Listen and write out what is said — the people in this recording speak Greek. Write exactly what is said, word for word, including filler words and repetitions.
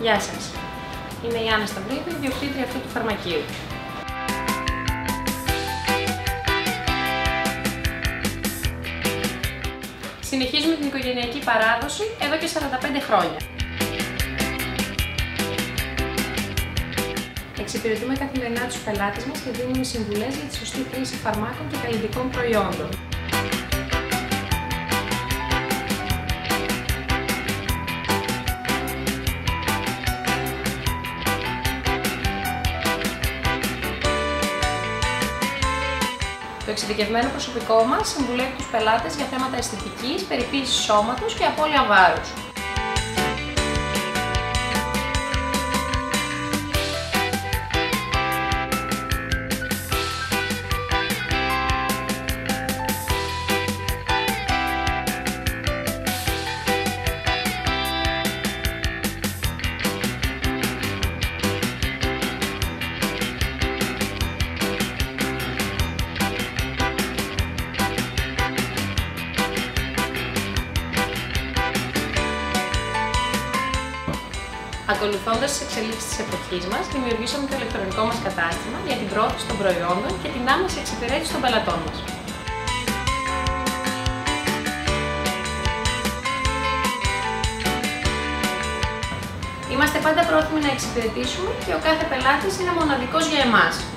Γεια σας. Είμαι η Άννα Σταυρίδου, ιδιοκτήτρια αυτού του φαρμακείου. Συνεχίζουμε την οικογενειακή παράδοση εδώ και σαράντα πέντε χρόνια. Εξυπηρετούμε καθημερινά τους πελάτες μας και δίνουμε συμβουλές για τη σωστή χρήση φαρμάκων και καλλιτικών προϊόντων. Το εξειδικευμένο προσωπικό μας συμβουλεύει τους πελάτες για θέματα αισθητικής, περιποίησης σώματος και απώλεια βάρους. Ακολουθώντας τις εξελίξεις της εποχής μας, δημιουργήσαμε το ηλεκτρονικό μας κατάστημα για την προώθηση των προϊόντων και την άμεση εξυπηρέτηση των πελατών μας. Είμαστε πάντα πρόθυμοι να εξυπηρετήσουμε και ο κάθε πελάτης είναι μοναδικός για εμάς.